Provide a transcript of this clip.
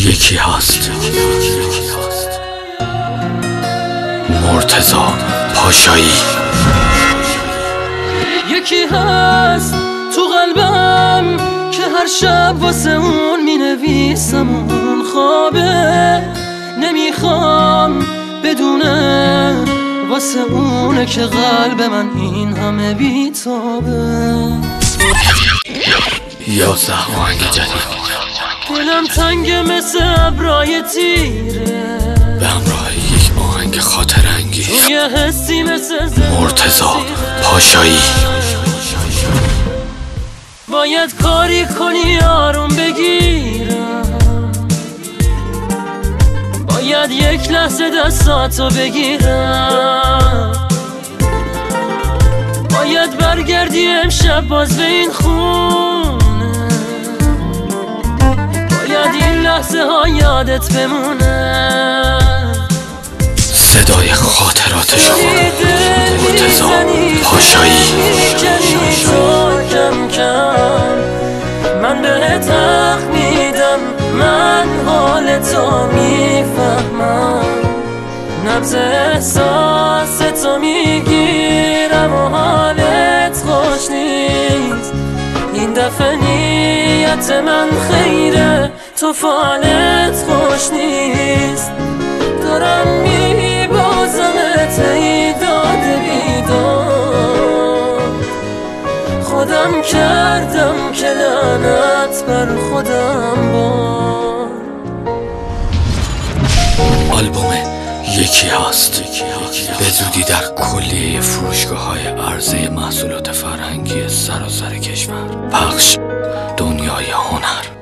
یکی هست مرتضی پاشایی. یکی هست تو قلبم که هر شب واسه اون می نویسم اون خوابه، نمیخوام بدونه واسه اونه که قلب من این همه بیتابه. 11 آهنگ جدید. دلم تنگ مثل ابرای تیره به همراه یک آهنگ خاطر انگیز. یه حسی مثل مرتضی پاشایی. باید کاری کنی آروم بگیرم، باید یک لحظه دستاتو بگیرم، باید برگردی امشب باز به این خونه، باید این لحظه ها یادت بمونه. صدای خاطرات شما مرتضی پاشایی. کم کم من بهت حق میدم، من حال تو میفهمم، نبض احساس تو میگیرم و حالت خوش نیست. این دفعه نیت من خیره، تو فالت خوش نیست. دارم میبازمت ای داده بیدار، خودم کردم که لعنت بر خودم بار. آلبوم یکی هست به زودی در کلیه فروشگاه‌های عرضه محصولات فرهنگی سراسر کشور پخش. دنیای هنر.